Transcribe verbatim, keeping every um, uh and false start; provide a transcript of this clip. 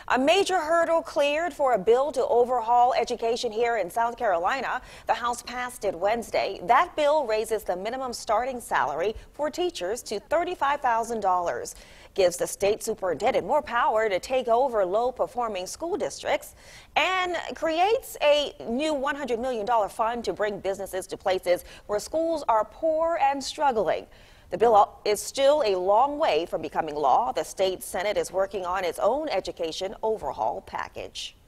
A major hurdle cleared for a bill to overhaul education here in South Carolina. The House passed it Wednesday. That bill raises the minimum starting salary for teachers to thirty-five thousand dollars. Gives the state superintendent more power to take over low-performing school districts and creates a new one hundred million dollars fund to bring businesses to places where schools are poor and struggling. The bill is still a long way from becoming law. The state Senate is working on its own education overhaul package.